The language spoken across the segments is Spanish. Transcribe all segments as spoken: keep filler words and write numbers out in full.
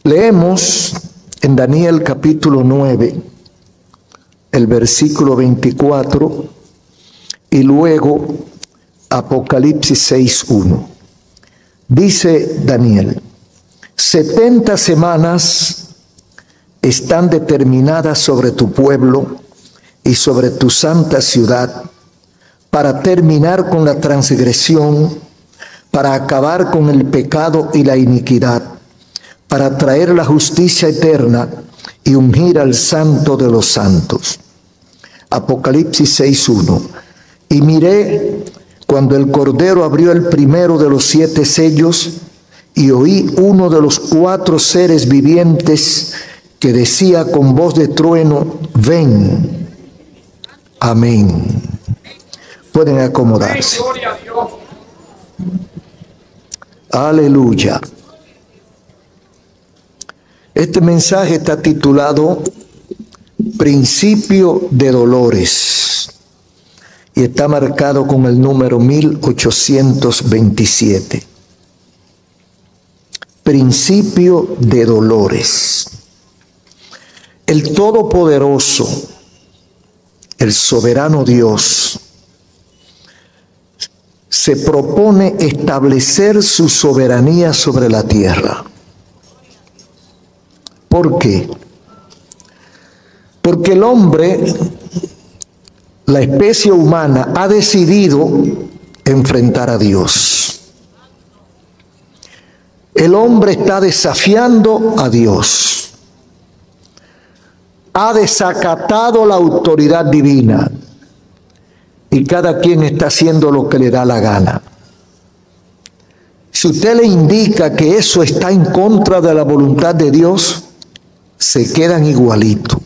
Leemos en Daniel capítulo nueve, el versículo veinticuatro, y luego Apocalipsis seis uno. Dice Daniel: setenta semanas están determinadas sobre tu pueblo y sobre tu santa ciudad, para terminar con la transgresión, para acabar con el pecado y la iniquidad, para traer la justicia eterna y ungir al santo de los santos. Apocalipsis seis uno. Y miré cuando el Cordero abrió el primero de los siete sellos, y oí uno de los cuatro seres vivientes que decía con voz de trueno: ven. Amén. Pueden acomodarse. Aleluya. Este mensaje está titulado Principio de Dolores y está marcado con el número mil ochocientos veintisiete. Principio de Dolores. El Todopoderoso, el soberano Dios, se propone establecer su soberanía sobre la tierra. ¿Por qué? Porque el hombre, la especie humana, ha decidido enfrentar a Dios. El hombre está desafiando a Dios. Ha desacatado la autoridad divina. Y cada quien está haciendo lo que le da la gana. Si usted le indica que eso está en contra de la voluntad de Dios, se quedan igualitos.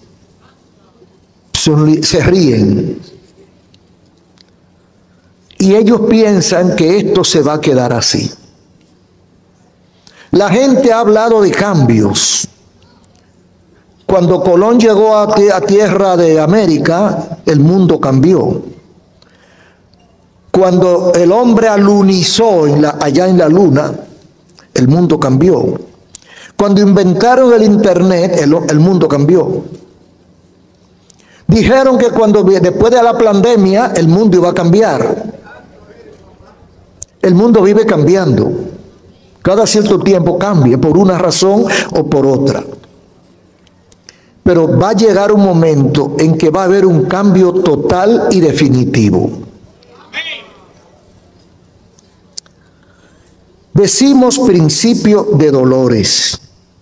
Se ríen. Y ellos piensan que esto se va a quedar así. La gente ha hablado de cambios. Cuando Colón llegó a, a tierra de América, el mundo cambió. Cuando el hombre alunizó en la, allá en la luna, el mundo cambió. Cuando inventaron el internet, el, el mundo cambió. Dijeron que cuando después de la pandemia, el mundo iba a cambiar. El mundo vive cambiando. Cada cierto tiempo cambia, por una razón o por otra. Pero va a llegar un momento en que va a haber un cambio total y definitivo. Decimos principio de dolores,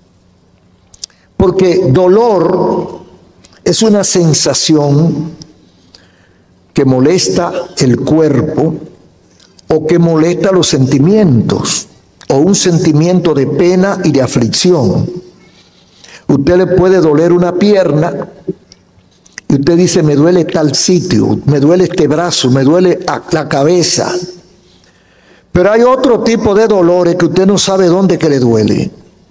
porque dolor es una sensación que molesta el cuerpo o que molesta los sentimientos, o un sentimiento de pena y de aflicción. Usted le puede doler una pierna y usted dice: me duele tal sitio, me duele este brazo, me duele la cabeza. Pero hay otro tipo de dolores que usted no sabe dónde que le duele.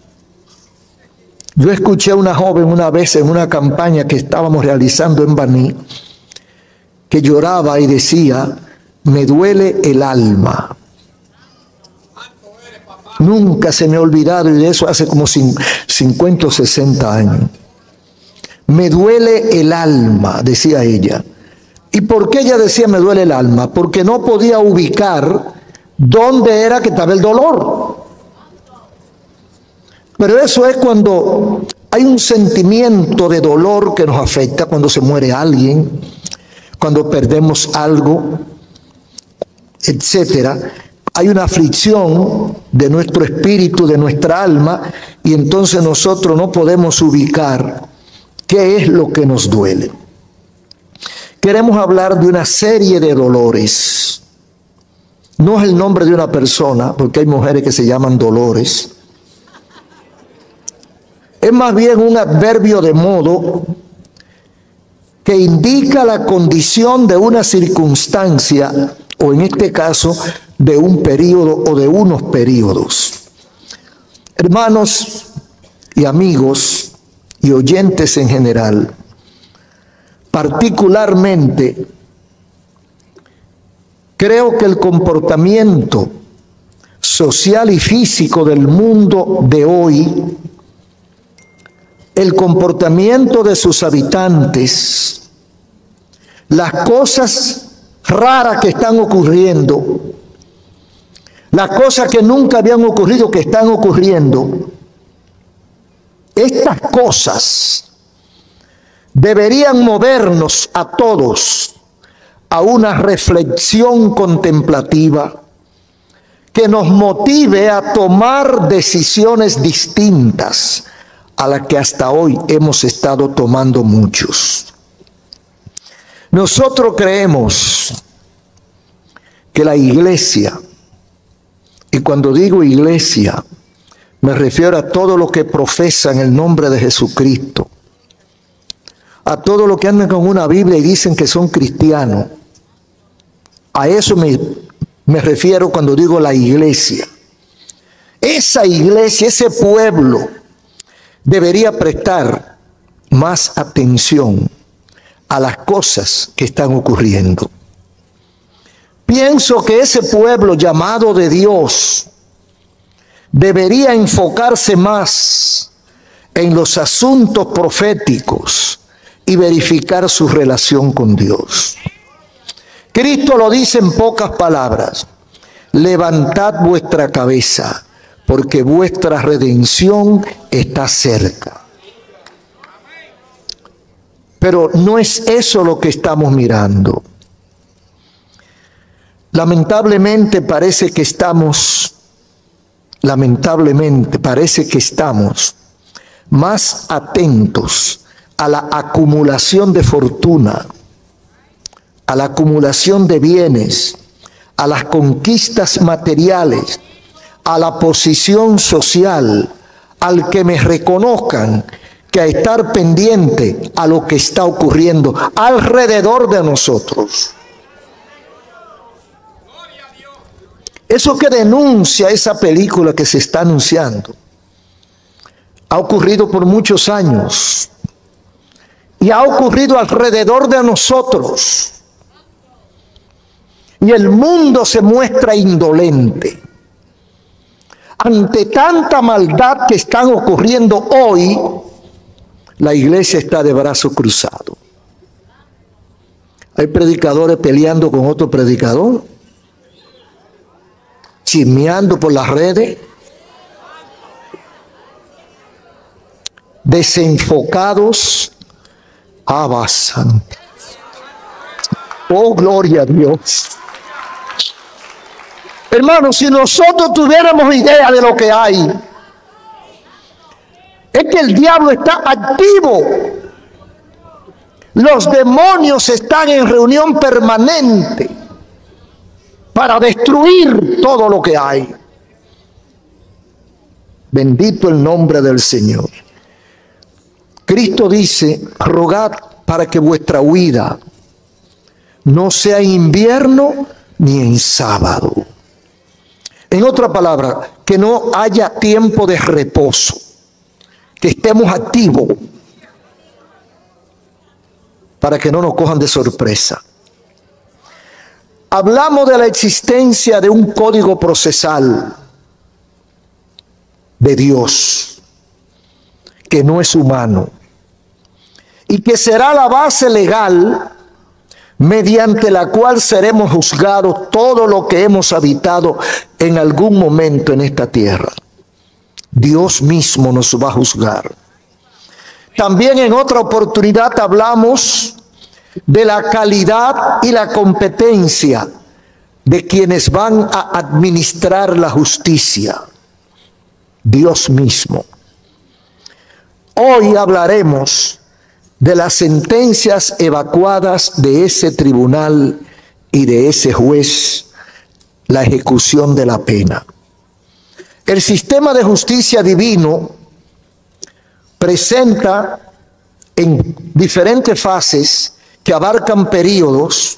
Yo escuché a una joven una vez en una campaña que estábamos realizando en Baní, que lloraba y decía: me duele el alma. Nunca se me ha olvidado, y de eso hace como cincuenta o sesenta años. Me duele el alma, decía ella. ¿Y por qué ella decía me duele el alma? Porque no podía ubicar dónde era que estaba el dolor. Pero eso es cuando hay un sentimiento de dolor que nos afecta, cuando se muere alguien, cuando perdemos algo, etcétera. Hay una aflicción de nuestro espíritu, de nuestra alma, y entonces nosotros no podemos ubicar qué es lo que nos duele. Queremos hablar de una serie de dolores. No es el nombre de una persona, porque hay mujeres que se llaman Dolores. Es más bien un adverbio de modo que indica la condición de una circunstancia, o en este caso, de un periodo o de unos periodos. Hermanos y amigos y oyentes en general, particularmente, creo que el comportamiento social y físico del mundo de hoy el comportamiento de sus habitantes, las cosas raras que están ocurriendo, las cosas que nunca habían ocurrido que están ocurriendo, estas cosas deberían movernos a todos a una reflexión contemplativa que nos motive a tomar decisiones distintas a las que hasta hoy hemos estado tomando muchos. Nosotros creemos que la iglesia, y cuando digo iglesia, me refiero a todo lo que profesan el nombre de Jesucristo, a todo lo que andan con una Biblia y dicen que son cristianos. A eso me, me refiero cuando digo la iglesia. Esa iglesia, ese pueblo, debería prestar más atención a las cosas que están ocurriendo. Pienso que ese pueblo llamado de Dios debería enfocarse más en los asuntos proféticos y verificar su relación con Dios. Cristo lo dice en pocas palabras: levantad vuestra cabeza, porque vuestra redención está cerca. Pero no es eso lo que estamos mirando. Lamentablemente parece que estamos, lamentablemente parece que estamos más atentos a la acumulación de fortuna, a la acumulación de bienes, a las conquistas materiales, a la posición social, al que me reconozcan, que a estar pendiente a lo que está ocurriendo alrededor de nosotros. Eso que denuncia esa película que se está anunciando ha ocurrido por muchos años y ha ocurrido alrededor de nosotros. Y el mundo se muestra indolente ante tanta maldad que están ocurriendo hoy. La iglesia está de brazos cruzados. Hay predicadores peleando con otro predicador, chismeando por las redes, desenfocados. Abasan. Oh, gloria a Dios. Hermanos, si nosotros tuviéramos idea de lo que hay, es que el diablo está activo. Los demonios están en reunión permanente para destruir todo lo que hay. Bendito el nombre del Señor. Cristo dice: rogad para que vuestra huida no sea en invierno ni en sábado. En otra palabra, que no haya tiempo de reposo, que estemos activos para que no nos cojan de sorpresa. Hablamos de la existencia de un código procesal de Dios, que no es humano, y que será la base legal mediante la cual seremos juzgados todo lo que hemos habitado en algún momento en esta tierra. Dios mismo nos va a juzgar. También en otra oportunidad hablamos de la calidad y la competencia de quienes van a administrar la justicia. Dios mismo. Hoy hablaremos de las sentencias evacuadas de ese tribunal y de ese juez, la ejecución de la pena. El sistema de justicia divino presenta en diferentes fases que abarcan periodos.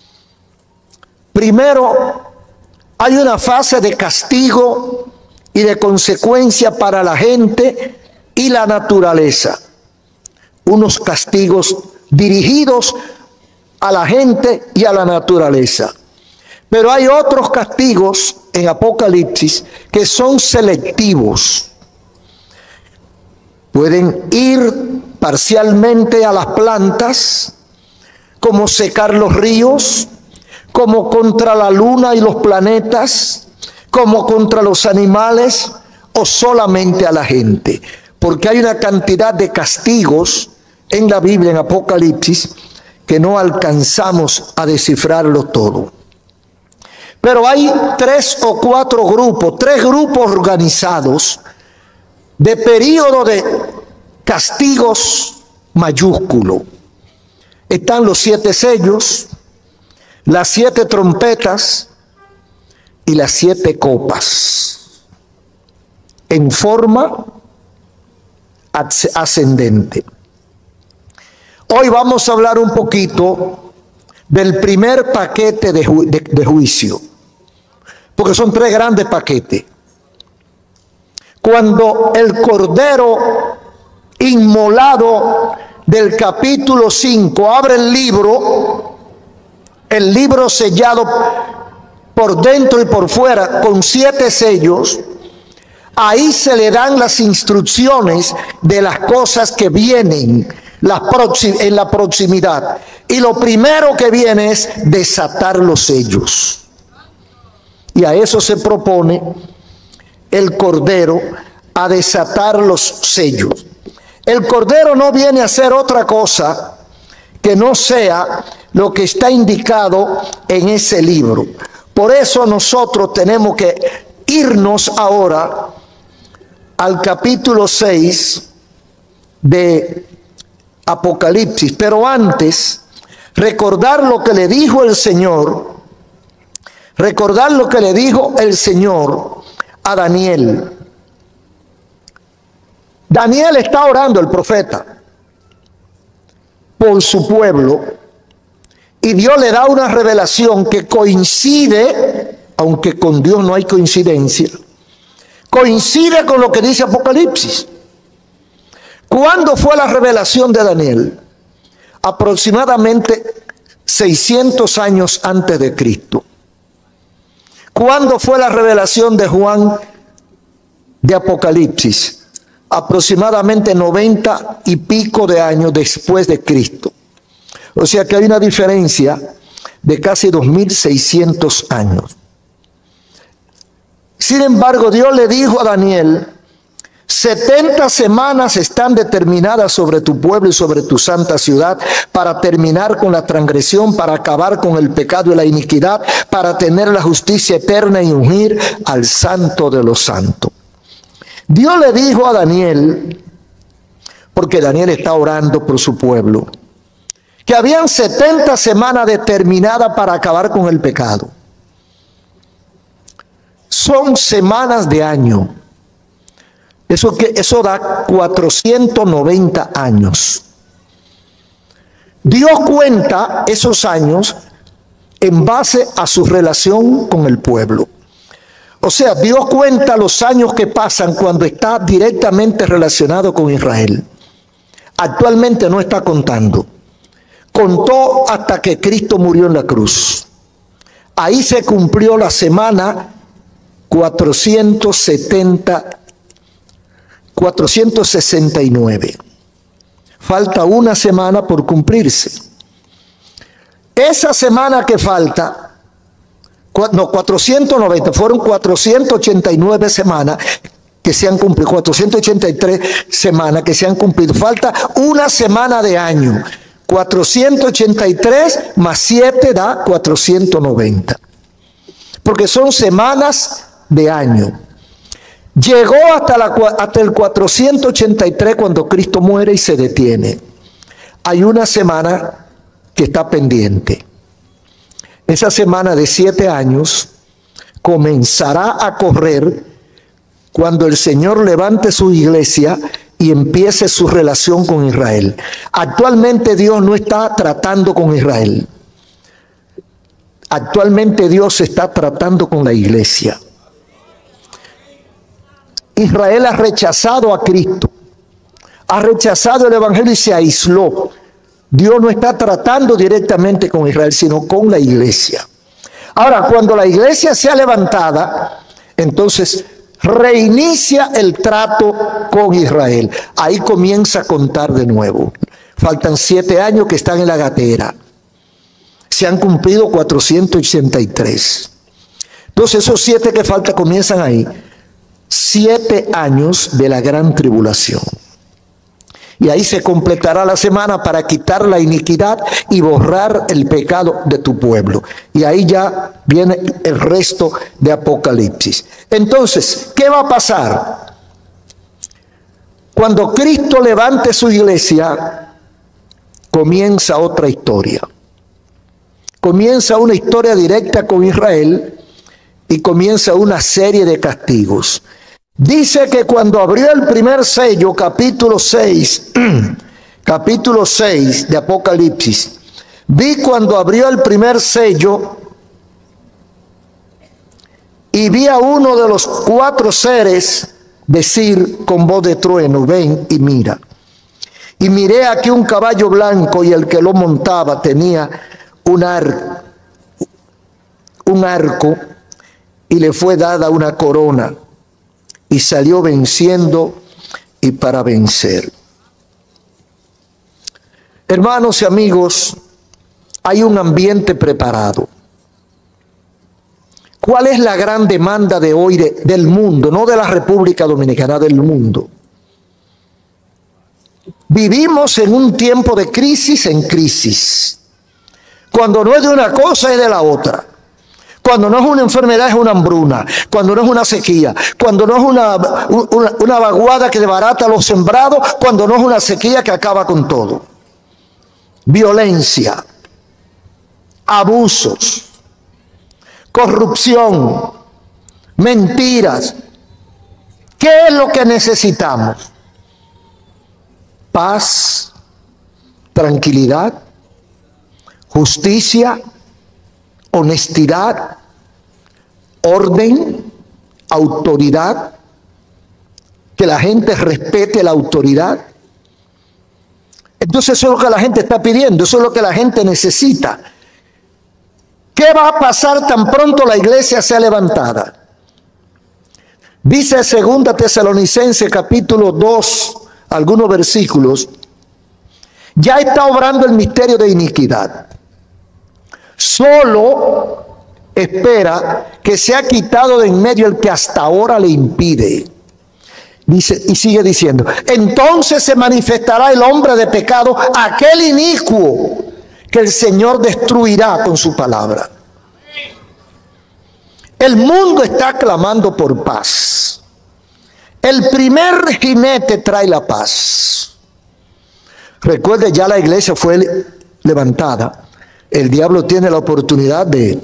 Primero, hay una fase de castigo y de consecuencia para la gente y la naturaleza. Unos castigos dirigidos a la gente y a la naturaleza. Pero hay otros castigos en Apocalipsis que son selectivos. Pueden ir parcialmente a las plantas, como secar los ríos, como contra la luna y los planetas, como contra los animales, o solamente a la gente. Porque hay una cantidad de castigos en la Biblia, en Apocalipsis, que no alcanzamos a descifrarlo todo. Pero hay tres o cuatro grupos, tres grupos organizados de periodo de castigos mayúsculo. Están los siete sellos, las siete trompetas y las siete copas, en forma ascendente. Hoy vamos a hablar un poquito del primer paquete de, ju de, de juicio, porque son tres grandes paquetes. Cuando el Cordero inmolado del capítulo cinco abre el libro, el libro sellado por dentro y por fuera con siete sellos, ahí se le dan las instrucciones de las cosas que vienen las en la proximidad. Y lo primero que viene es desatar los sellos. Y a eso se propone el Cordero, a desatar los sellos. El Cordero no viene a hacer otra cosa que no sea lo que está indicado en ese libro. Por eso nosotros tenemos que irnos ahora al capítulo seis de Apocalipsis. Pero antes, recordar lo que le dijo el Señor, recordar lo que le dijo el Señor a Daniel. Daniel está orando, el profeta, por su pueblo, y Dios le da una revelación que coincide, aunque con Dios no hay coincidencia, coincide con lo que dice Apocalipsis. ¿Cuándo fue la revelación de Daniel? Aproximadamente seiscientos años antes de Cristo. ¿Cuándo fue la revelación de Juan de Apocalipsis? Aproximadamente noventa y pico de años después de Cristo. O sea que hay una diferencia de casi dos mil seiscientos años. Sin embargo, Dios le dijo a Daniel: setenta semanas están determinadas sobre tu pueblo y sobre tu santa ciudad, para terminar con la transgresión, para acabar con el pecado y la iniquidad, para tener la justicia eterna y ungir al Santo de los santos. Dios le dijo a Daniel, porque Daniel está orando por su pueblo, que habían setenta semanas determinadas para acabar con el pecado. Son semanas de año. Eso, que, eso da cuatrocientos noventa años. Dios cuenta esos años en base a su relación con el pueblo. O sea, Dios cuenta los años que pasan cuando está directamente relacionado con Israel. Actualmente no está contando. Contó hasta que Cristo murió en la cruz. Ahí se cumplió la semana cuatrocientos setenta, cuatrocientos sesenta y nueve. Falta una semana por cumplirse. Esa semana que falta, no, cuatrocientos noventa, fueron cuatrocientas ochenta y nueve semanas que se han cumplido, cuatrocientas ochenta y tres semanas que se han cumplido. Falta una semana de año. cuatrocientos ochenta y tres más siete da cuatrocientos noventa. Porque son semanas de año. Llegó hasta, la, hasta el cuatrocientos ochenta y tres cuando Cristo muere y se detiene. Hay una semana que está pendiente. Esa semana de siete años comenzará a correr cuando el Señor levante su iglesia y empiece su relación con Israel. Actualmente Dios no está tratando con Israel. Actualmente Dios está tratando con la iglesia. Israel ha rechazado a Cristo, ha rechazado el evangelio y se aisló. Dios no está tratando directamente con Israel, sino con la iglesia. Ahora, cuando la iglesia sea levantada, entonces reinicia el trato con Israel. Ahí comienza a contar de nuevo. Faltan siete años que están en la gatera. Se han cumplido cuatrocientos ochenta y tres. Entonces esos siete que faltan comienzan ahí. Siete años de la gran tribulación. Y ahí se completará la semana para quitar la iniquidad y borrar el pecado de tu pueblo. Y ahí ya viene el resto de Apocalipsis. Entonces, ¿qué va a pasar? Cuando Cristo levante su iglesia, comienza otra historia. Comienza una historia directa con Israel y comienza una serie de castigos. Dice que cuando abrió el primer sello, capítulo seis, capítulo seis de Apocalipsis, vi cuando abrió el primer sello y vi a uno de los cuatro seres decir con voz de trueno, ven y mira. Y miré aquí un caballo blanco y el que lo montaba tenía un arco, un arco y le fue dada una corona. Y salió venciendo y para vencer. Hermanos y amigos, hay un ambiente preparado. ¿Cuál es la gran demanda de hoy de, del mundo? No de la República Dominicana, del mundo. Vivimos en un tiempo de crisis en crisis. Cuando no es de una cosa, es de la otra. Cuando no es una enfermedad, es una hambruna. Cuando no es una sequía. Cuando no es una, una, una vaguada que desbarata los sembrados. Cuando no es una sequía que acaba con todo. Violencia. Abusos. Corrupción. Mentiras. ¿Qué es lo que necesitamos? Paz. Tranquilidad. Justicia. Honestidad, orden, autoridad, que la gente respete la autoridad. Entonces eso es lo que la gente está pidiendo, eso es lo que la gente necesita. ¿Qué va a pasar tan pronto la iglesia sea levantada? Dice segunda Tesalonicenses capítulo dos, algunos versículos, ya está obrando el misterio de iniquidad. Solo espera que sea quitado de en medio el que hasta ahora le impide. Dice, y sigue diciendo, entonces se manifestará el hombre de pecado, aquel inicuo que el Señor destruirá con su palabra. El mundo está clamando por paz. El primer jinete trae la paz. Recuerde, ya la iglesia fue levantada. El diablo tiene la oportunidad de,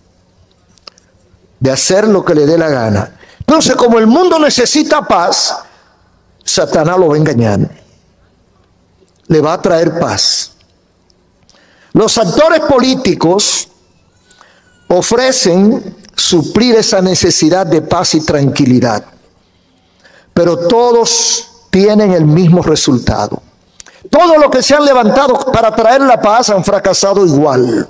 de hacer lo que le dé la gana. Entonces, como el mundo necesita paz, Satanás lo va a engañar. Le va a traer paz. Los actores políticos ofrecen suplir esa necesidad de paz y tranquilidad. Pero todos tienen el mismo resultado. Todos los que se han levantado para traer la paz han fracasado igual.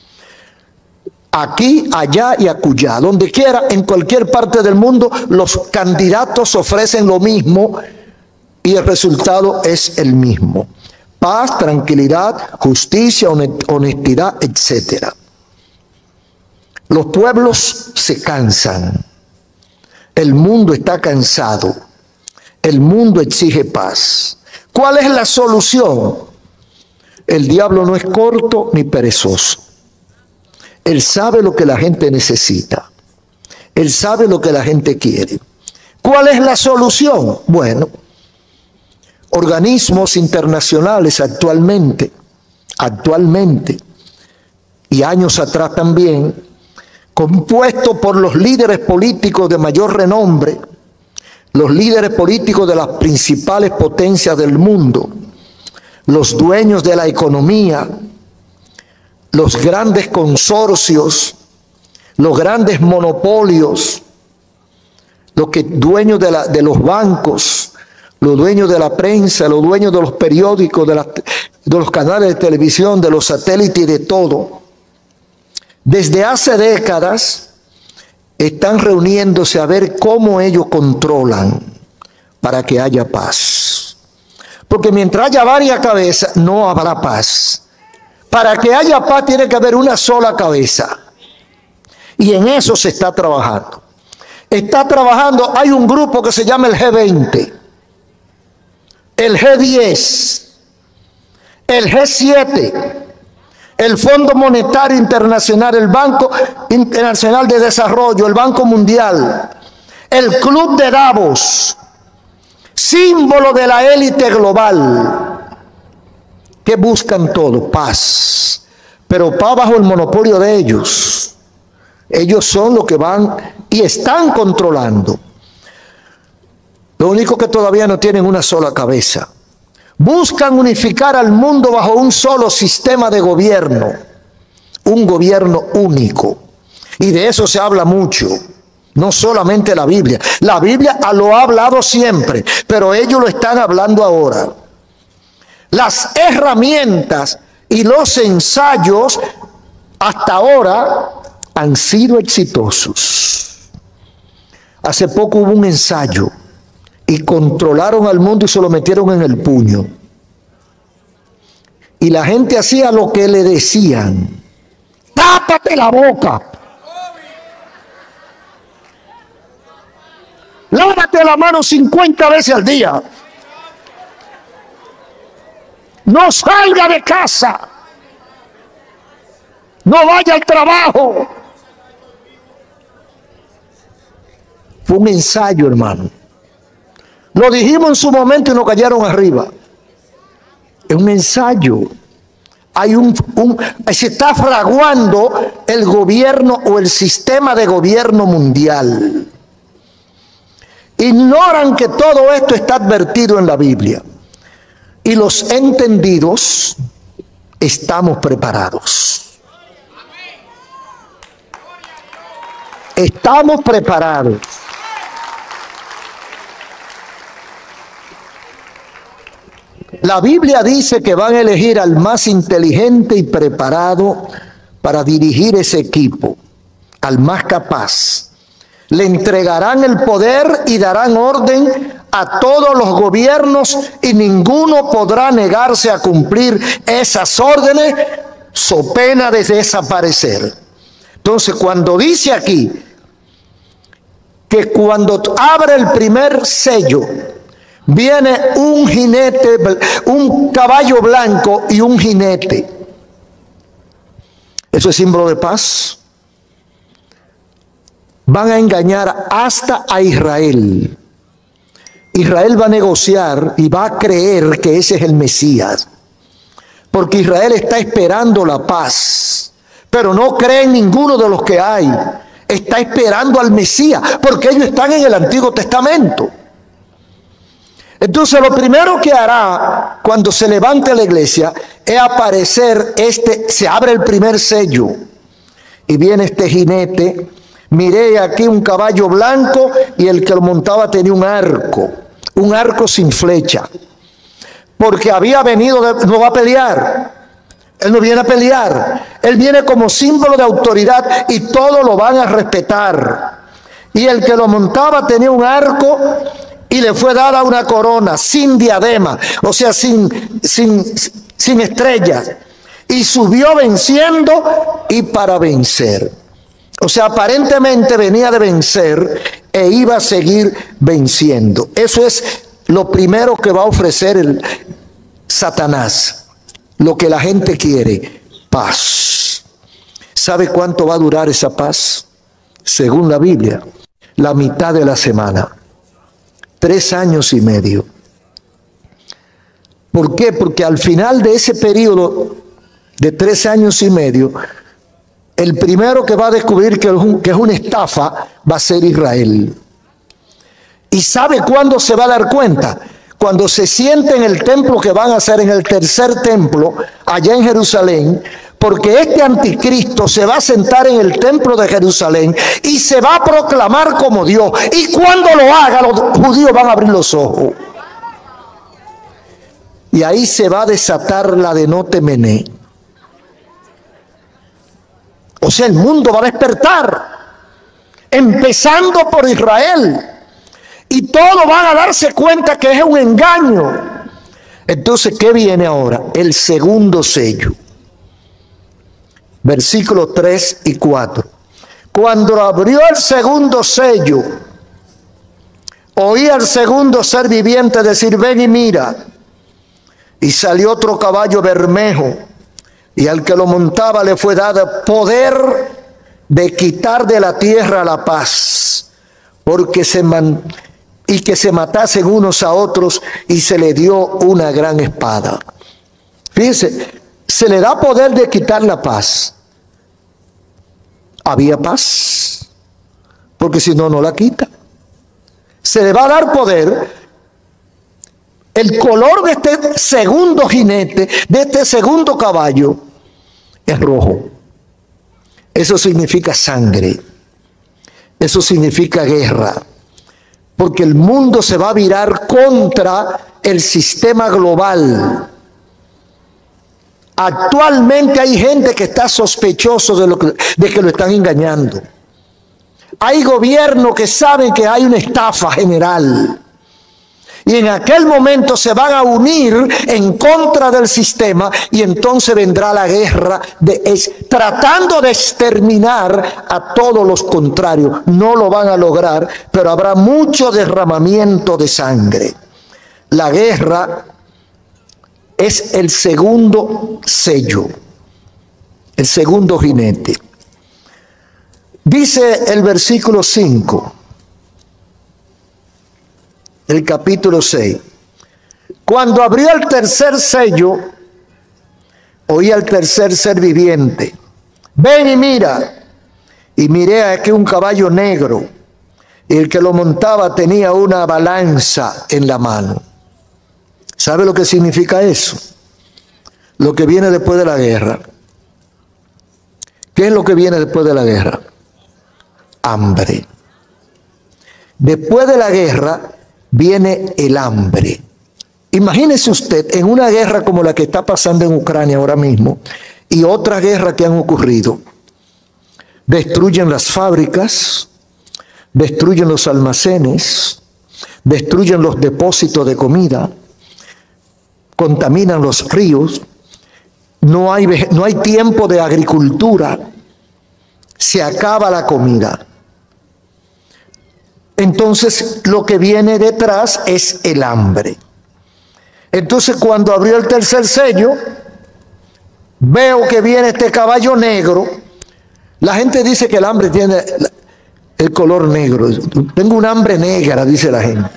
Aquí, allá y acullá. Donde quiera, en cualquier parte del mundo, los candidatos ofrecen lo mismo y el resultado es el mismo. Paz, tranquilidad, justicia, honestidad, etcétera. Los pueblos se cansan. El mundo está cansado. El mundo exige paz. ¿Cuál es la solución? El diablo no es corto ni perezoso. Él sabe lo que la gente necesita. Él sabe lo que la gente quiere. ¿Cuál es la solución? Bueno, organismos internacionales actualmente, actualmente, y años atrás también, compuestos por los líderes políticos de mayor renombre, los líderes políticos de las principales potencias del mundo, los dueños de la economía, los grandes consorcios, los grandes monopolios, los que dueños de, la, de los bancos, los dueños de la prensa, los dueños de los periódicos, de, la, de los canales de televisión, de los satélites y de todo. Desde hace décadas están reuniéndose a ver cómo ellos controlan para que haya paz. Porque mientras haya varias cabezas, no habrá paz. Para que haya paz tiene que haber una sola cabeza. Y en eso se está trabajando. Está trabajando, hay un grupo que se llama el G veinte, el G diez, el G siete, el Fondo Monetario Internacional, el Banco Internacional de Desarrollo, el Banco Mundial, el Club de Davos, símbolo de la élite global, que buscan todo, paz, pero paz bajo el monopolio de ellos. Ellos son los que van y están controlando. Lo único que todavía no tienen una sola cabeza. Buscan unificar al mundo bajo un solo sistema de gobierno, un gobierno único. Y de eso se habla mucho, no solamente la Biblia. La Biblia lo ha hablado siempre, pero ellos lo están hablando ahora. Las herramientas y los ensayos hasta ahora han sido exitosos. Hace poco hubo un ensayo y controlaron al mundo y se lo metieron en el puño. Y la gente hacía lo que le decían. ¡Tápate la boca! ¡Lávate la mano cincuenta veces al día! ¡No salga de casa! ¡No vaya al trabajo! Fue un ensayo, hermano. Lo dijimos en su momento y nos cayeron arriba. Es un ensayo. Hay un, un, se está fraguando el gobierno o el sistema de gobierno mundial. Ignoran que todo esto está advertido en la Biblia. Y los entendidos estamos preparados. Estamos preparados. La Biblia dice que van a elegir al más inteligente y preparado para dirigir ese equipo, al más capaz. Le entregarán el poder y darán orden a todos los gobiernos y ninguno podrá negarse a cumplir esas órdenes so pena de desaparecer. Entonces, cuando dice aquí que cuando abre el primer sello, viene un jinete, un caballo blanco y un jinete. Eso es símbolo de paz. Van a engañar hasta a Israel. Israel va a negociar y va a creer que ese es el Mesías. Porque Israel está esperando la paz, pero no cree en ninguno de los que hay. Está esperando al Mesías, porque ellos están en el Antiguo Testamento. Entonces lo primero que hará cuando se levante la iglesia es aparecer este, se abre el primer sello y viene este jinete. Miré aquí un caballo blanco y el que lo montaba tenía un arco, un arco sin flecha, porque había venido, de, no va a pelear. Él no viene a pelear, él viene como símbolo de autoridad y todos lo van a respetar. Y el que lo montaba tenía un arco y le fue dada una corona sin diadema, o sea, sin, sin, sin estrellas. Y subió venciendo y para vencer. O sea, aparentemente venía de vencer e iba a seguir venciendo. Eso es lo primero que va a ofrecer el Satanás. Lo que la gente quiere, paz. ¿Sabe cuánto va a durar esa paz? Según la Biblia, la mitad de la semana. Tres años y medio. ¿Por qué? Porque al final de ese periodo de tres años y medio, el primero que va a descubrir que es, un, que es una estafa va a ser Israel. ¿Y sabe cuándo se va a dar cuenta? Cuando se siente en el templo que van a hacer, en el tercer templo, allá en Jerusalén, porque este anticristo se va a sentar en el templo de Jerusalén y se va a proclamar como Dios. Y cuando lo haga, los judíos van a abrir los ojos. Y ahí se va a desatar la de no temené. O sea, el mundo va a despertar. empezando por Israel. Y todos van a darse cuenta que es un engaño. Entonces, ¿qué viene ahora? El segundo sello. Versículos tres y cuatro. Cuando abrió el segundo sello, oí al segundo ser viviente decir: ven y mira. Y salió otro caballo bermejo, y al que lo montaba le fue dado poder de quitar de la tierra la paz, porque se man, y que se matasen unos a otros, y se le dio una gran espada. Fíjense, se le da poder de quitar la paz. Había paz, porque si no, no la quita. Se le va a dar poder. El color de este segundo jinete, de este segundo caballo, es rojo. Eso significa sangre. Eso significa guerra. Porque el mundo se va a virar contra el sistema global. Actualmente hay gente que está sospechoso de, lo que, de que lo están engañando. Hay gobiernos que saben que hay una estafa general. Y en aquel momento se van a unir en contra del sistema, y entonces vendrá la guerra de, es, tratando de exterminar a todos los contrarios. No lo van a lograr, pero habrá mucho derramamiento de sangre. La guerra es el segundo sello, el segundo jinete. Dice el versículo cinco. El capítulo seis. Cuando abrió el tercer sello, oí al tercer ser viviente: ven y mira. Y miré aquí un caballo negro, y el que lo montaba tenía una balanza en la mano. ¿Sabe lo que significa eso? Lo que viene después de la guerra. ¿Qué es lo que viene después de la guerra? Hambre. Después de la guerra viene el hambre. Imagínese usted en una guerra como la que está pasando en Ucrania ahora mismo, y otras guerras que han ocurrido. Destruyen las fábricas, destruyen los almacenes, destruyen los depósitos de comida, contaminan los ríos, no hay, no hay tiempo de agricultura, se acaba la comida. Entonces lo que viene detrás es el hambre. Entonces cuando abrió el tercer sello, veo que viene este caballo negro. La gente dice que el hambre tiene el color negro. Tengo un hambre negra, dice la gente.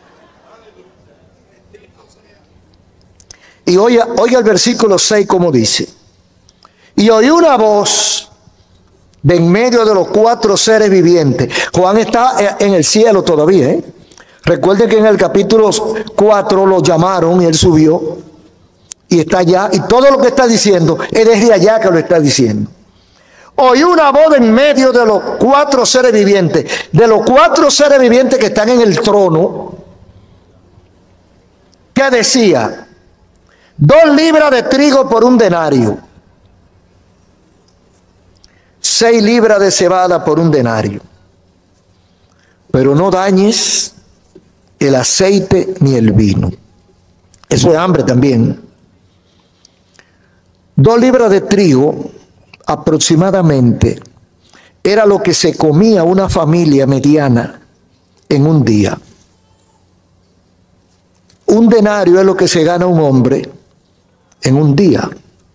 Y oiga, oiga el versículo seis como dice: y oí una voz de en medio de los cuatro seres vivientes. Juan está en el cielo todavía, ¿eh? Recuerden que en el capítulo cuatro lo llamaron y él subió y está allá, y todo lo que está diciendo es desde allá que lo está diciendo. Oí una voz en medio de los cuatro seres vivientes, de los cuatro seres vivientes que están en el trono, que decía: dos libras de trigo por un denario, seis libras de cebada por un denario, pero no dañes el aceite ni el vino. Eso es hambre también. Dos libras de trigo aproximadamente era lo que se comía una familia mediana en un día. Un denario es lo que se gana un hombre en un día.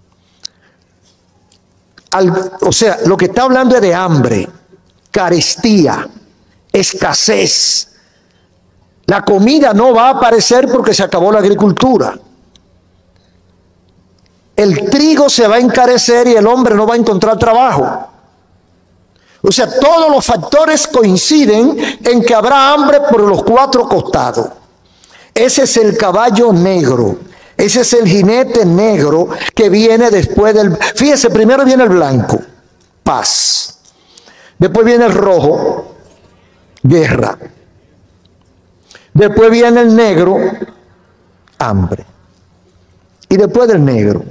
Al, o sea, lo que está hablando es de hambre, carestía, escasez. La comida no va a aparecer porque se acabó la agricultura. El trigo se va a encarecer y el hombre no va a encontrar trabajo. O sea, todos los factores coinciden en que habrá hambre por los cuatro costados. Ese es el caballo negro. Ese es el jinete negro que viene después del... Fíjese, primero viene el blanco, paz. Después viene el rojo, guerra. Después viene el negro, hambre. Y después del negro,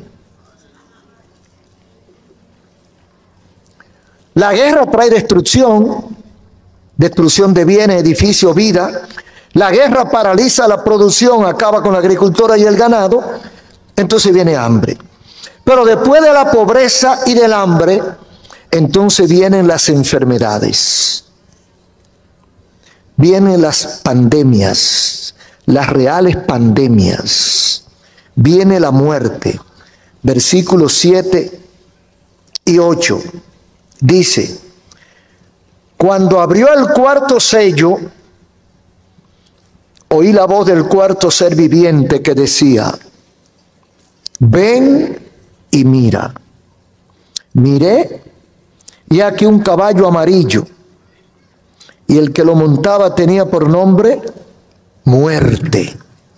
la guerra trae destrucción, destrucción de bienes, edificios, vida. La guerra paraliza la producción, acaba con la agricultura y el ganado. Entonces viene hambre. Pero después de la pobreza y del hambre, entonces vienen las enfermedades. Vienen las pandemias, las reales pandemias. Viene la muerte. Versículos siete y ocho. Dice: cuando abrió el cuarto sello, oí la voz del cuarto ser viviente que decía: ven y mira. Miré, y aquí un caballo amarillo, y el que lo montaba tenía por nombre Muerte.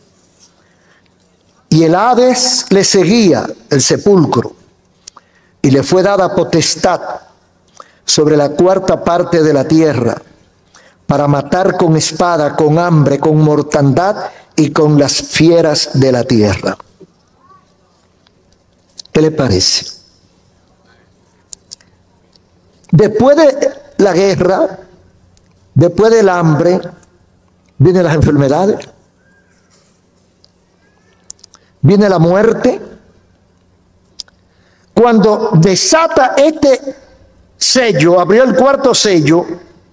Y el Hades le seguía, el sepulcro, y le fue dada potestad sobre la cuarta parte de la tierra, para matar con espada, con hambre, con mortandad y con las fieras de la tierra. ¿Qué le parece? Después de la guerra, después del hambre, vienen las enfermedades, viene la muerte. Cuando desata este sello, abrió el cuarto sello,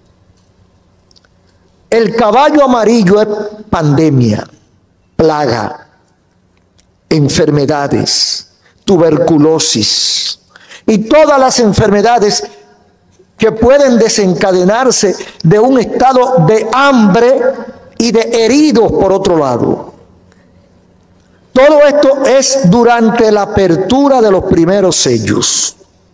el caballo amarillo es pandemia, plaga, enfermedades, tuberculosis y todas las enfermedades que pueden desencadenarse de un estado de hambre y de heridos por otro lado. Todo esto es durante la apertura de los primeros sellos.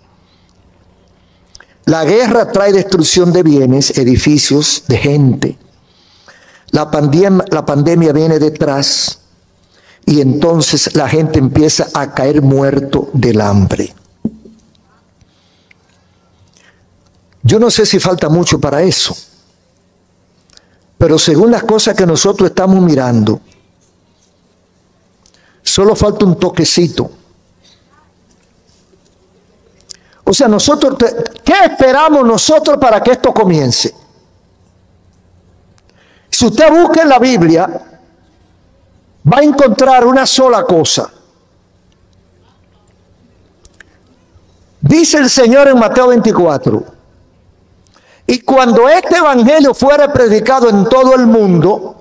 La guerra trae destrucción de bienes, edificios, de gente. La pandemia, la pandemia viene detrás y entonces la gente empieza a caer muerto del hambre. Yo no sé si falta mucho para eso, pero según las cosas que nosotros estamos mirando, solo falta un toquecito. O sea, nosotros, ¿qué esperamos nosotros para que esto comience? Si usted busca en la Biblia, va a encontrar una sola cosa. Dice el Señor en Mateo veinticuatro: y cuando este evangelio fuera predicado en todo el mundo,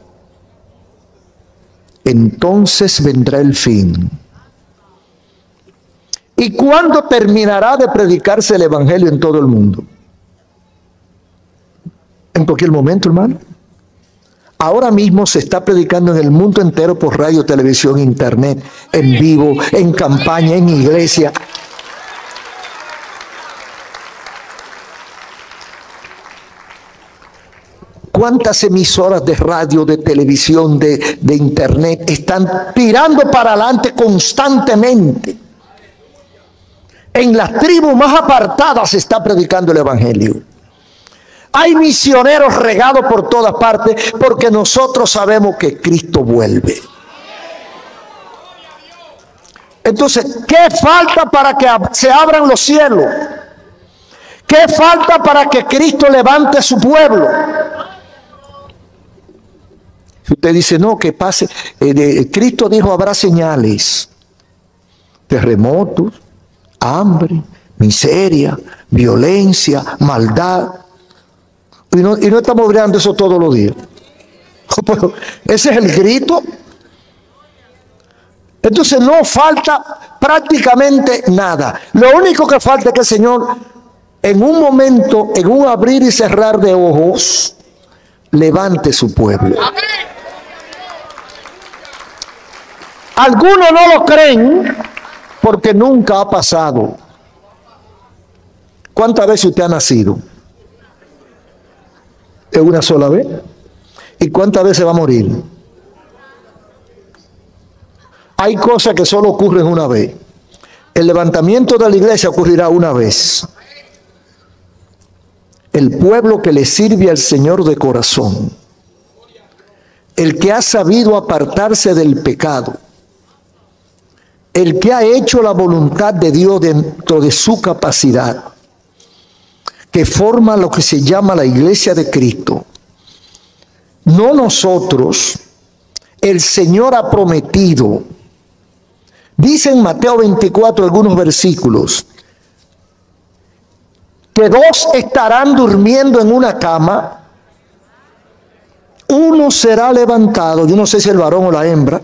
entonces vendrá el fin. ¿Y cuándo terminará de predicarse el evangelio en todo el mundo? En cualquier momento, hermano. Ahora mismo se está predicando en el mundo entero por radio, televisión, internet, en vivo, en campaña, en iglesia. ¿Cuántas emisoras de radio, de televisión, de, de internet están tirando para adelante constantemente? En las tribus más apartadas se está predicando el evangelio. Hay misioneros regados por todas partes porque nosotros sabemos que Cristo vuelve. Entonces, ¿qué falta para que se abran los cielos? ¿Qué falta para que Cristo levante su pueblo? Si usted dice, no, que pase, eh, de, Cristo dijo, habrá señales, terremotos, hambre, miseria, violencia, maldad. Y no, y no estamos mirando eso todos los días. Pero ese es el grito. Entonces no falta prácticamente nada. Lo único que falta es que el Señor, en un momento, en un abrir y cerrar de ojos, levante su pueblo. Algunos no lo creen porque nunca ha pasado. ¿Cuántas veces usted ha nacido? ¿Es una sola vez? ¿Y cuántas veces va a morir? Hay cosas que solo ocurren una vez. El levantamiento de la iglesia ocurrirá una vez. El pueblo que le sirve al Señor de corazón, el que ha sabido apartarse del pecado, el que ha hecho la voluntad de Dios dentro de su capacidad, que forma lo que se llama la iglesia de Cristo, no nosotros, el Señor ha prometido. Dice en Mateo veinticuatro algunos versículos, que dos estarán durmiendo en una cama, uno será levantado, yo no sé si el varón o la hembra,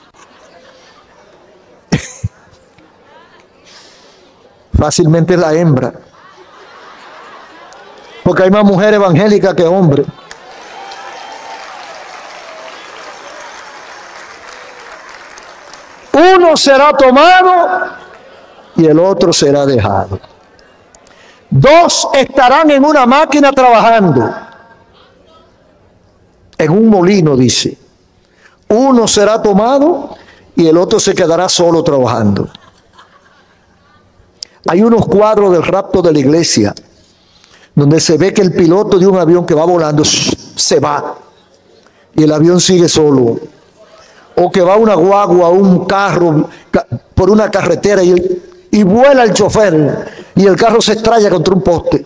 fácilmente la hembra, porque hay más mujer evangélica que hombre. Uno será tomado y el otro será dejado. Dos estarán en una máquina trabajando, en un molino, dice. Uno será tomado y el otro se quedará solo trabajando. Hay unos cuadros del rapto de la iglesia donde se ve que el piloto de un avión que va volando se va y el avión sigue solo. O que va una guagua, un carro por una carretera y, y vuela el chofer y el carro se estrella contra un poste.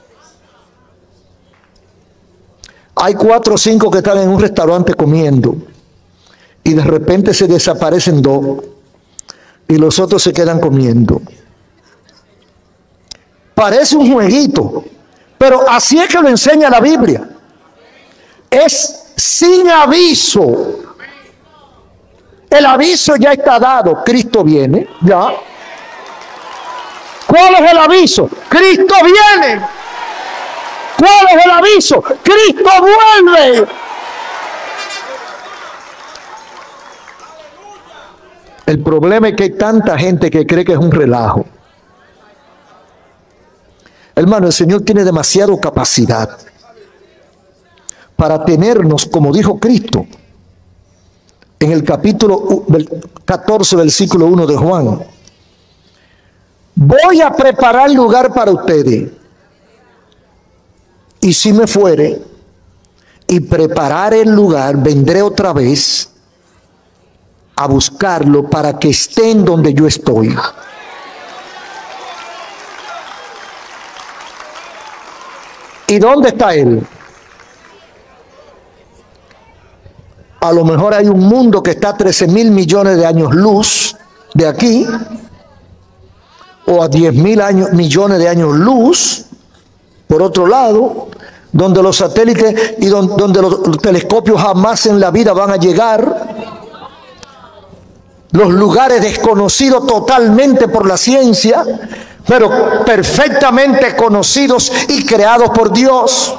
Hay cuatro o cinco que están en un restaurante comiendo y de repente se desaparecen dos y los otros se quedan comiendo. Parece un jueguito, pero así es que lo enseña la Biblia. Es sin aviso. El aviso ya está dado. Cristo viene, ya. ¿Cuál es el aviso? Cristo viene. ¿Cuál es el aviso? Cristo vuelve. El problema es que hay tanta gente que cree que es un relajo. Hermano, el Señor tiene demasiada capacidad para tenernos, como dijo Cristo, en el capítulo catorce, versículo uno de Juan. Voy a preparar lugar para ustedes. Y si me fuere y preparar el lugar, vendré otra vez a buscarlo para que estén donde yo estoy. ¿Y dónde está Él? A lo mejor hay un mundo que está a trece mil millones de años luz de aquí, o a diez mil años, millones de años luz, por otro lado, donde los satélites y donde, donde los, los telescopios jamás en la vida van a llegar, los lugares desconocidos totalmente por la ciencia, pero perfectamente conocidos y creados por Dios.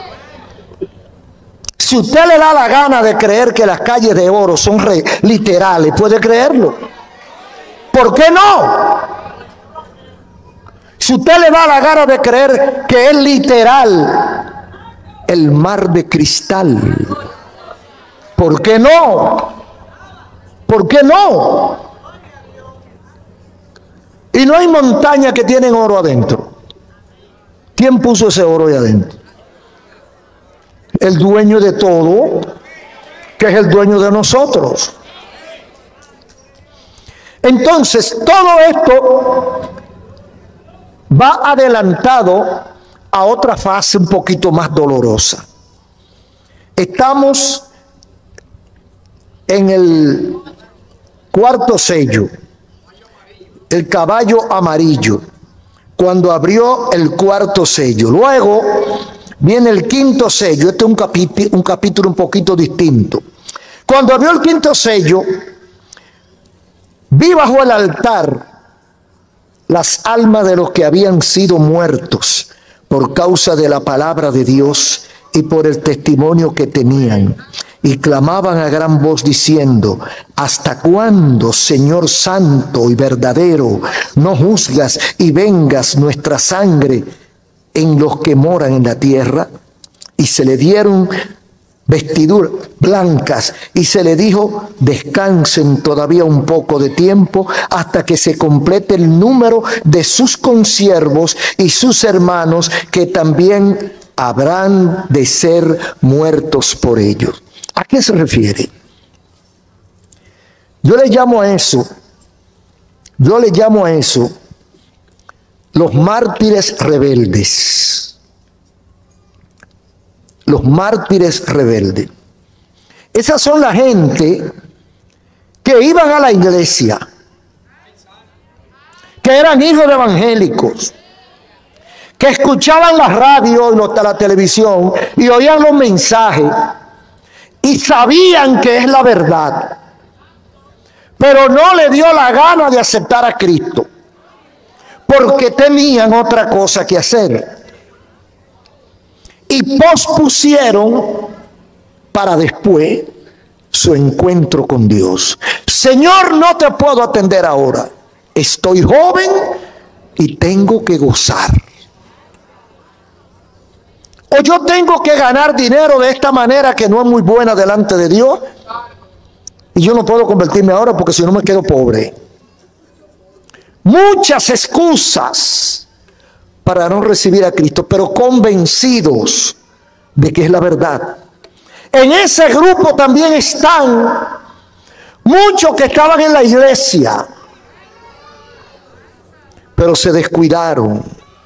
Si usted le da la gana de creer que las calles de oro son re, literales, puede creerlo. ¿Por qué no? Si usted le da la gana de creer que es literal el mar de cristal, ¿por qué no? ¿Por qué no? Y no hay montañas que tienen oro adentro. ¿Quién puso ese oro ahí adentro? El dueño de todo, que es el dueño de nosotros. Entonces, todo esto va adelantado a otra fase un poquito más dolorosa. Estamos en el cuarto sello, el caballo amarillo, cuando abrió el cuarto sello. Luego viene el quinto sello. Este es un capítulo, un capítulo un poquito distinto. Cuando abrió el quinto sello, vi bajo el altar las almas de los que habían sido muertos por causa de la palabra de Dios y por el testimonio que tenían. Y clamaban a gran voz diciendo: ¿hasta cuándo, Señor santo y verdadero, no juzgas y vengas nuestra sangre en los que moran en la tierra? Y se le dieron vestiduras blancas y se le dijo: descansen todavía un poco de tiempo hasta que se complete el número de sus consiervos y sus hermanos, que también habrán de ser muertos por ellos. ¿A qué se refiere? Yo le llamo a eso, yo le llamo a eso los mártires rebeldes. los mártires rebeldes. Esas son la gente que iban a la iglesia, que eran hijos de evangélicos, que escuchaban la radio y la televisión y oían los mensajes y sabían que es la verdad, pero no le dio la gana de aceptar a Cristo porque tenían otra cosa que hacer y pospusieron para después su encuentro con Dios. Señor, no te puedo atender ahora. Estoy joven y tengo que gozar. O yo tengo que ganar dinero de esta manera que no es muy buena delante de Dios. Y yo no puedo convertirme ahora porque si no me quedo pobre. Muchas excusas para no recibir a Cristo, pero convencidos de que es la verdad. En ese grupo también están muchos que estaban en la iglesia, pero se descuidaron.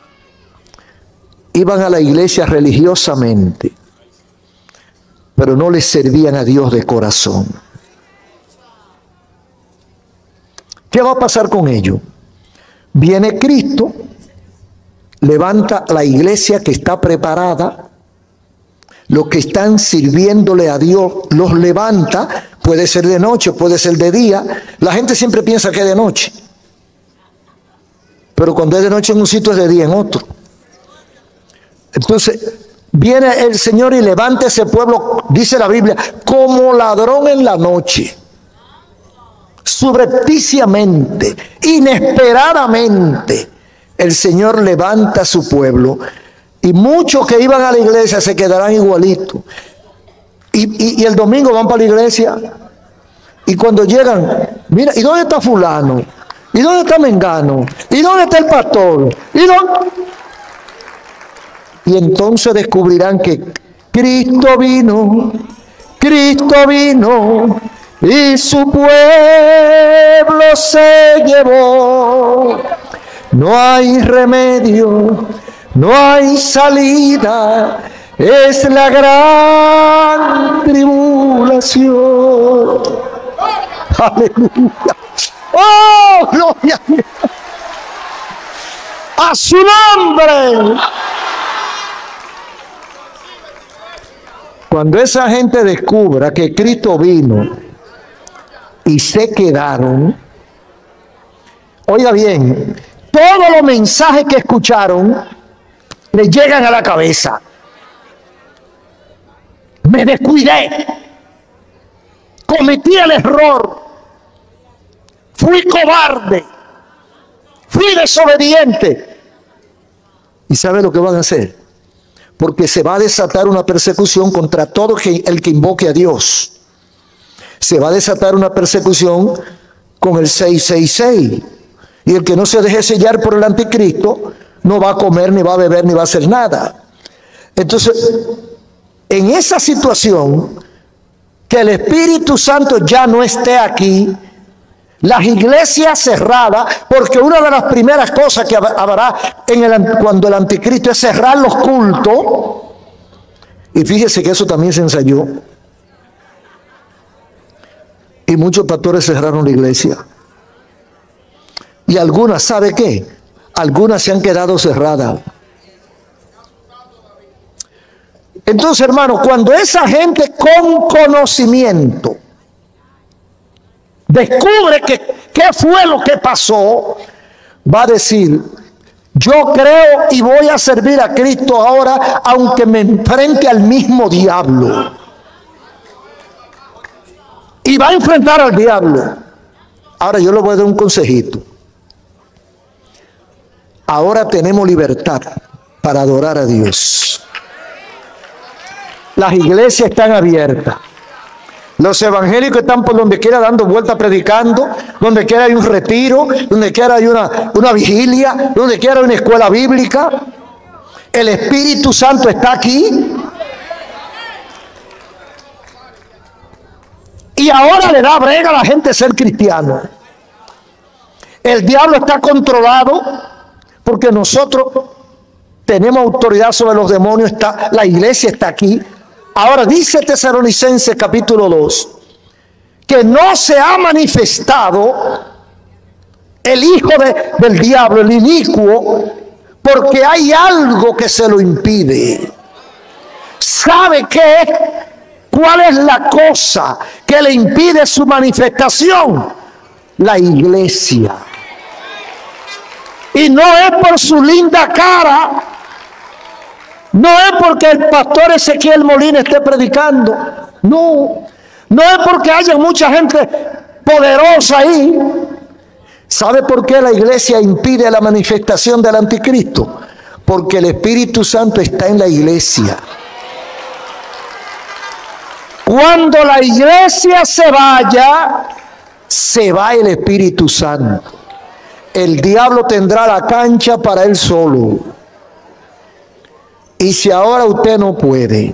Iban a la iglesia religiosamente, pero no les servían a Dios de corazón. ¿Qué va a pasar con ellos? Viene Cristo, levanta la iglesia que está preparada, los que están sirviéndole a Dios los levanta, puede ser de noche, puede ser de día. La gente siempre piensa que es de noche, pero cuando es de noche en un sitio es de día en otro. Entonces viene el Señor y levanta ese pueblo, dice la Biblia, como ladrón en la noche, subrepticiamente, inesperadamente. El Señor levanta a su pueblo y muchos que iban a la iglesia se quedarán igualitos. Y, y, y el domingo van para la iglesia y cuando llegan, mira, ¿y dónde está fulano? ¿Y dónde está Mengano? ¿Y dónde está el pastor? ¿Y dónde? Y entonces descubrirán que Cristo vino, Cristo vino y su pueblo se llevó. No hay remedio, no hay salida, es la gran tribulación. Aleluya. ¡Oh, gloria a su nombre! Cuando esa gente descubra que Cristo vino y se quedaron, oiga bien, todos los mensajes que escucharon les llegan a la cabeza. Me descuidé, cometí el error, fui cobarde, fui desobediente. ¿Y sabe lo que van a hacer? Porque se va a desatar una persecución contra todo el que invoque a Dios. Se va a desatar una persecución con el seiscientos sesenta y seis. Y el que no se deje sellar por el anticristo no va a comer, ni va a beber, ni va a hacer nada. Entonces, en esa situación, que el Espíritu Santo ya no esté aquí, las iglesias cerradas, porque una de las primeras cosas que habrá en el, cuando el anticristo es cerrar los cultos, y fíjese que eso también se ensayó, y muchos pastores cerraron la iglesia, y algunas, ¿sabe qué? Algunas se han quedado cerradas. Entonces, hermano, cuando esa gente con conocimiento descubre que qué fue lo que pasó, va a decir, yo creo y voy a servir a Cristo ahora, aunque me enfrente al mismo diablo. Y va a enfrentar al diablo. Ahora yo le voy a dar un consejito. Ahora tenemos libertad para adorar a Dios. Las iglesias están abiertas. Los evangélicos están por donde quiera dando vueltas predicando, donde quiera hay un retiro, donde quiera hay una, una vigilia, donde quiera hay una escuela bíblica. El Espíritu Santo está aquí. Y ahora le da brega a la gente ser cristiano. El diablo está controlado porque nosotros tenemos autoridad sobre los demonios. Está, la iglesia está aquí. Ahora dice Tesalonicenses capítulo dos, que no se ha manifestado el hijo de, del diablo, el inicuo, porque hay algo que se lo impide. ¿Sabe qué? ¿Cuál es la cosa que le impide su manifestación? La iglesia. Y no es por su linda cara, no es porque el pastor Ezequiel Molina esté predicando, no, no es porque haya mucha gente poderosa ahí. ¿Sabe por qué la iglesia impide la manifestación del anticristo? Porque el Espíritu Santo está en la iglesia. Cuando la iglesia se vaya, se va el Espíritu Santo. El diablo tendrá la cancha para él solo. Y si ahora usted no puede,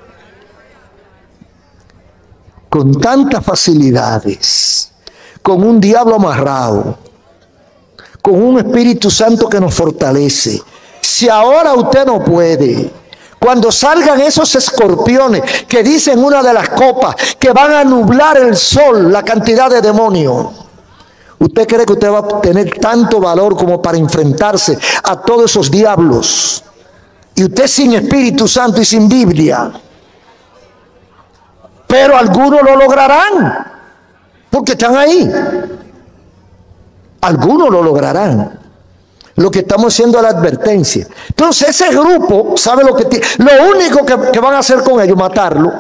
con tantas facilidades, con un diablo amarrado, con un Espíritu Santo que nos fortalece, si ahora usted no puede, cuando salgan esos escorpiones que dicen una de las copas que van a nublar el sol, la cantidad de demonios, ¿usted cree que usted va a tener tanto valor como para enfrentarse a todos esos diablos? Y usted sin Espíritu Santo y sin Biblia. Pero algunos lo lograrán, porque están ahí. Algunos lo lograrán. Lo que estamos haciendo es la advertencia. Entonces ese grupo sabe lo que tiene. Lo único que, que van a hacer con ellos, matarlo.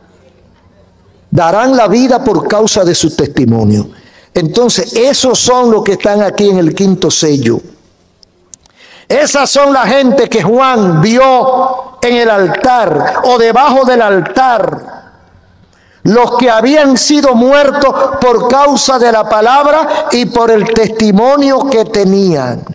Darán la vida por causa de su testimonio. Entonces esos son los que están aquí en el quinto sello. Esas son la gente que Juan vio en el altar o debajo del altar. Los que habían sido muertos por causa de la palabra y por el testimonio que tenían.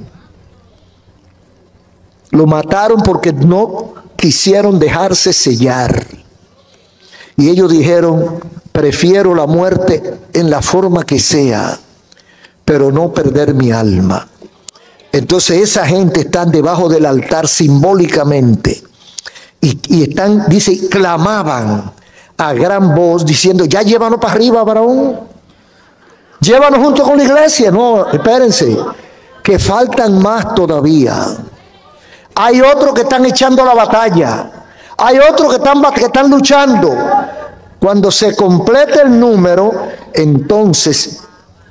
Lo mataron porque no quisieron dejarse sellar. Y ellos dijeron, prefiero la muerte en la forma que sea, pero no perder mi alma. Entonces esa gente está debajo del altar simbólicamente. Y, y están, dice, clamaban a gran voz diciendo, ya llévanos para arriba, varón. Llévanos junto con la iglesia. No, espérense, que faltan más todavía. Hay otros que están echando la batalla. Hay otros que están, que están luchando. Cuando se complete el número, entonces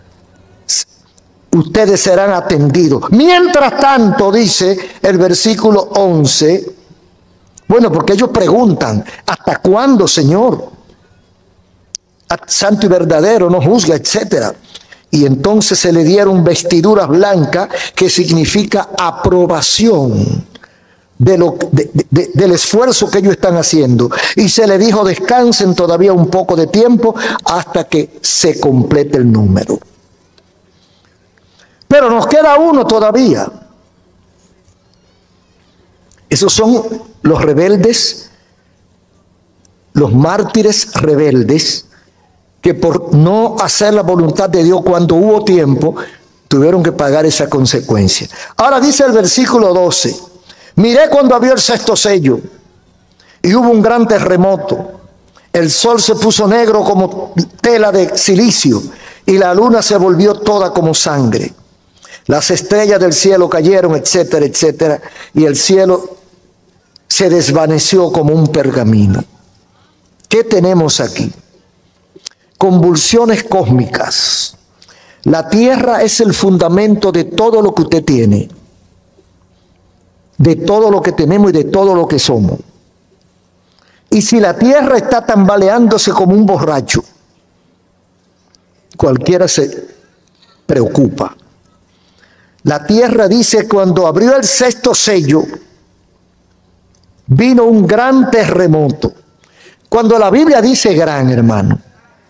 ustedes serán atendidos. Mientras tanto, dice el versículo once, bueno, porque ellos preguntan, ¿hasta cuándo, Señor? Santo y verdadero, no juzga, etcétera. Y entonces se le dieron vestiduras blancas, que significa aprobación de lo, de, de, del esfuerzo que ellos están haciendo. Y se le dijo, descansen todavía un poco de tiempo hasta que se complete el número. Pero nos queda uno todavía. Esos son los rebeldes, los mártires rebeldes, que por no hacer la voluntad de Dios cuando hubo tiempo, tuvieron que pagar esa consecuencia. Ahora dice el versículo doce, miré cuando abrió el sexto sello, y hubo un gran terremoto. El sol se puso negro como tela de silicio, y la luna se volvió toda como sangre. Las estrellas del cielo cayeron, etcétera, etcétera, y el cielo se desvaneció como un pergamino. ¿Qué tenemos aquí? Convulsiones cósmicas. La tierra es el fundamento de todo lo que usted tiene, de todo lo que tenemos y de todo lo que somos. Y si la tierra está tambaleándose como un borracho, cualquiera se preocupa. La tierra dice, cuando abrió el sexto sello, vino un gran terremoto. Cuando la Biblia dice gran, hermano,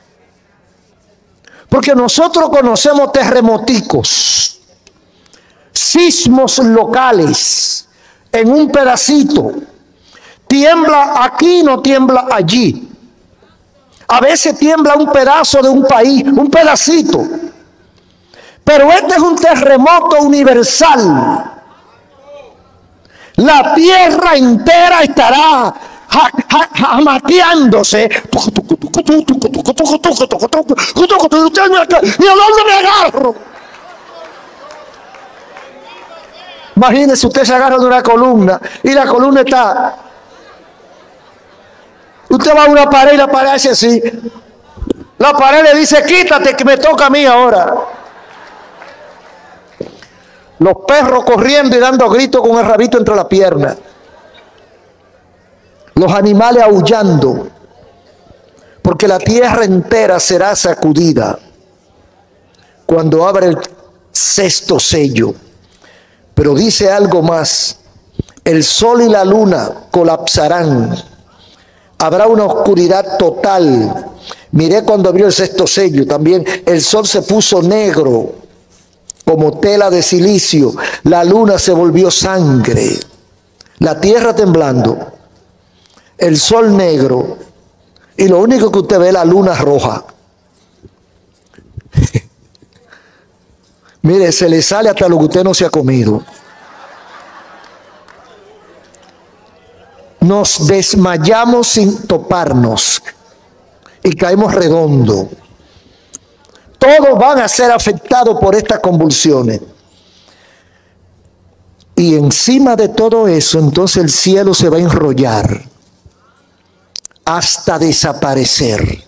porque nosotros conocemos terremoticos, sismos locales, en un pedacito. Tiembla aquí, no tiembla allí. A veces tiembla un pedazo de un país, un pedacito. Pero este es un terremoto universal. La tierra entera estará ja, ja, jamateándose. ¿Y a dónde me agarro? Imagínese, usted se agarra de una columna y la columna está. Usted va a una pared y la pared hace así. La pared le dice, quítate que me toca a mí ahora. Los perros corriendo y dando gritos con el rabito entre las piernas. Los animales aullando. Porque la tierra entera será sacudida cuando abra el sexto sello. Pero dice algo más. El sol y la luna colapsarán. Habrá una oscuridad total. Miré cuando abrió el sexto sello también. El sol se puso negro como tela de silicio. La luna se volvió sangre. La tierra temblando. El sol negro. Y lo único que usted ve es la luna roja. Mire, se le sale hasta lo que usted no se ha comido. Nos desmayamos sin toparnos y caemos redondo. Todos van a ser afectados por estas convulsiones. Y encima de todo eso, entonces el cielo se va a enrollar hasta desaparecer.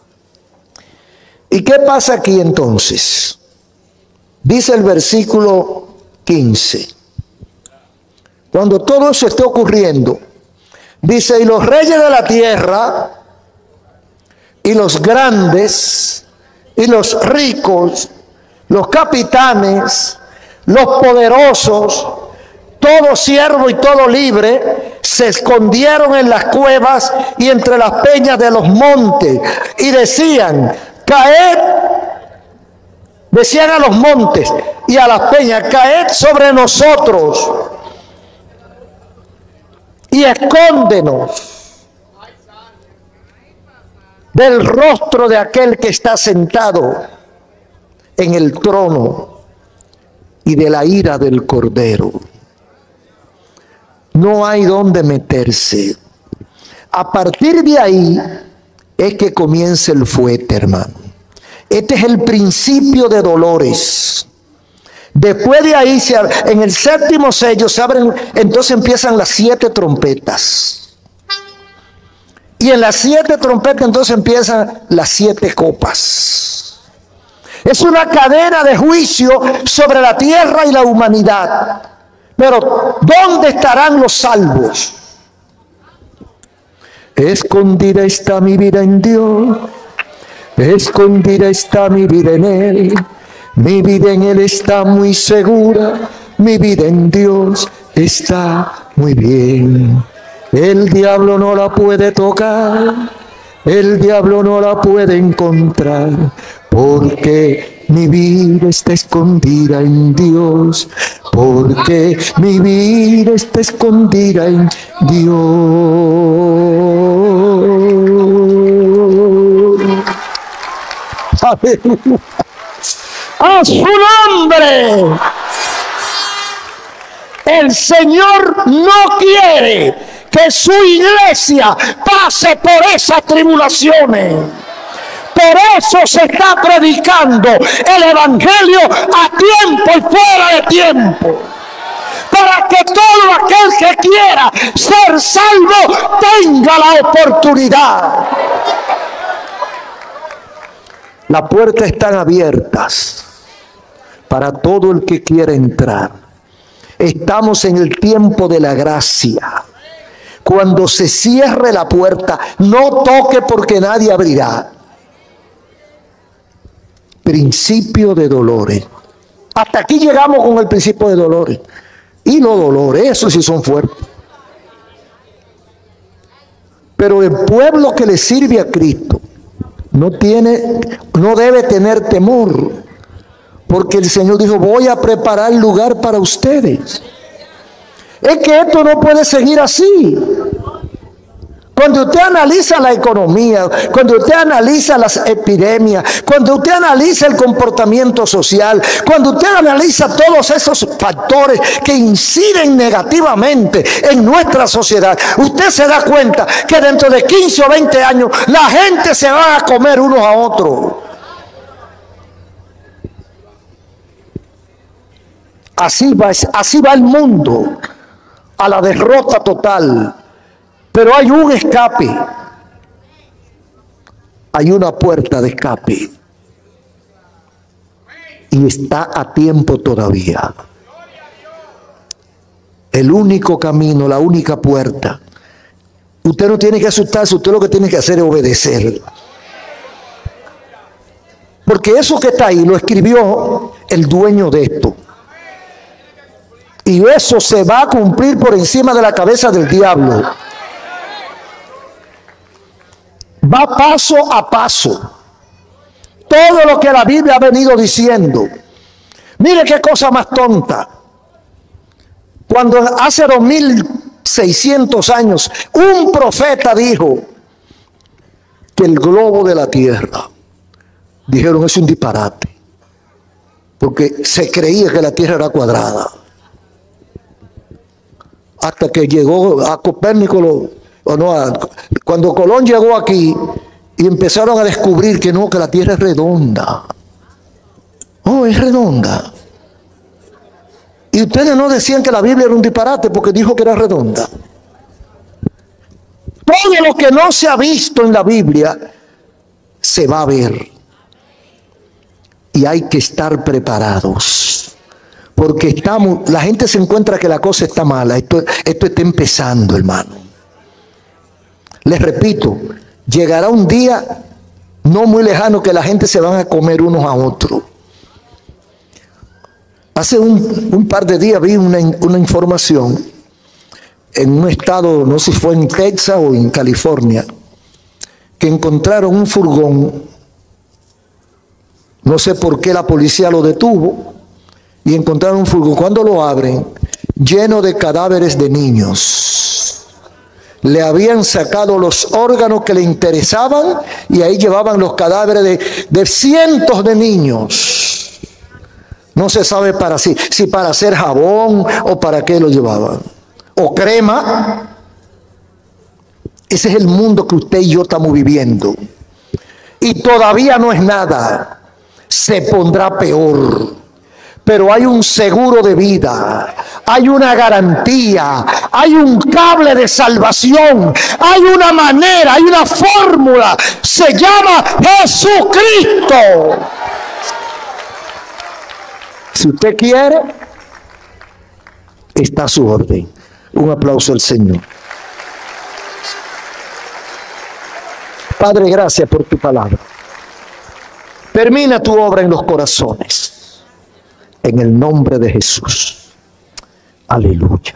¿Y qué pasa aquí entonces? Dice el versículo quince. Cuando todo eso esté ocurriendo, dice, y los reyes de la tierra, y los grandes, y los ricos, los capitanes, los poderosos, todo siervo y todo libre, se escondieron en las cuevas y entre las peñas de los montes, y decían, caed, decían a los montes y a las peñas, caed sobre nosotros y escóndenos del rostro de aquel que está sentado en el trono y de la ira del Cordero. No hay dónde meterse. A partir de ahí es que comienza el fuete, hermano. Este es el principio de dolores. Después de ahí, se, en el séptimo sello, se abren, entonces empiezan las siete trompetas. Y en las siete trompetas entonces empiezan las siete copas. Es una cadena de juicio sobre la tierra y la humanidad. Pero, ¿dónde estarán los salvos? Escondida está mi vida en Dios. Escondida está mi vida en Él. Mi vida en Él está muy segura. Mi vida en Dios está muy bien. El diablo no la puede tocar. El diablo no la puede encontrar. Porque mi vida está escondida en Dios. Porque mi vida está escondida en Dios. ¡Aleluya! ¡A su nombre! El Señor no quiere que su iglesia pase por esas tribulaciones. Por eso se está predicando el evangelio a tiempo y fuera de tiempo. Para que todo aquel que quiera ser salvo tenga la oportunidad. Las puertas están abiertas para todo el que quiera entrar. Estamos en el tiempo de la gracia. Cuando se cierre la puerta, no toque porque nadie abrirá. Principio de dolores. Hasta aquí llegamos con el principio de dolores. Y los dolores, esos sí son fuertes. Pero el pueblo que le sirve a Cristo no tiene, no debe tener temor, porque el Señor dijo, voy a preparar lugar para ustedes. Es que esto no puede seguir así. Cuando usted analiza la economía, cuando usted analiza las epidemias, cuando usted analiza el comportamiento social, cuando usted analiza todos esos factores que inciden negativamente en nuestra sociedad, usted se da cuenta que dentro de quince o veinte años la gente se va a comer unos a otros. Así va, así va el mundo, a la derrota total. Pero hay un escape, hay una puerta de escape y está a tiempo todavía. El único camino, la única puerta. Usted no tiene que asustarse, usted lo que tiene que hacer es obedecer. Porque eso que está ahí lo escribió el dueño de esto. Y eso se va a cumplir por encima de la cabeza del diablo. Va paso a paso. Todo lo que la Biblia ha venido diciendo. Mire qué cosa más tonta. Cuando hace dos mil seiscientos años un profeta dijo que el globo de la tierra, dijeron, es un disparate, porque se creía que la tierra era cuadrada. Hasta que llegó a Copérnico, lo, o no, a, cuando Colón llegó aquí y empezaron a descubrir que no, que la tierra es redonda. Oh, es redonda. Y ustedes no decían que la Biblia era un disparate porque dijo que era redonda. Todo lo que no se ha visto en la Biblia se va a ver. Y hay que estar preparados. Porque estamos, la gente se encuentra que la cosa está mala. Esto, esto está empezando, hermano. Les repito, llegará un día no muy lejano que la gente se van a comer unos a otros. Hace un, un par de días vi una, una información en un estado, no sé si fue en Texas o en California, que encontraron un furgón, no sé por qué la policía lo detuvo, y encontraron un furgón, cuando lo abren, lleno de cadáveres de niños. Le habían sacado los órganos que le interesaban y ahí llevaban los cadáveres de, de cientos de niños. No se sabe para sí, si para hacer jabón o para qué lo llevaban. O crema. Ese es el mundo que usted y yo estamos viviendo. Y todavía no es nada. Se pondrá peor. Pero hay un seguro de vida, hay una garantía, hay un cable de salvación, hay una manera, hay una fórmula. Se llama Jesucristo. Si usted quiere, está a su orden. Un aplauso al Señor. Padre, gracias por tu palabra. Termina tu obra en los corazones. En el nombre de Jesús. Aleluya.